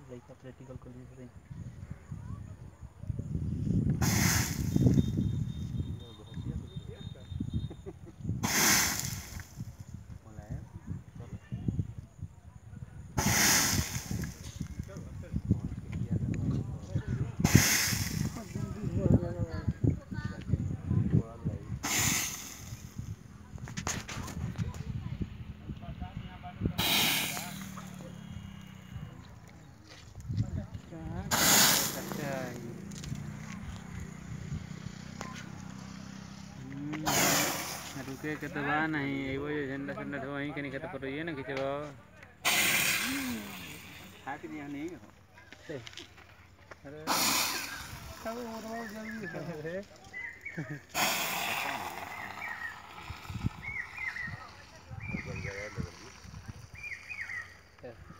लड़का practical college रे रुके के तो बा नहीं वो झंडा झंडा तो वहीं के नहीं कहते पर ये ना खींचवा हाथ दिया नहीं हो अरे सब और जल्दी है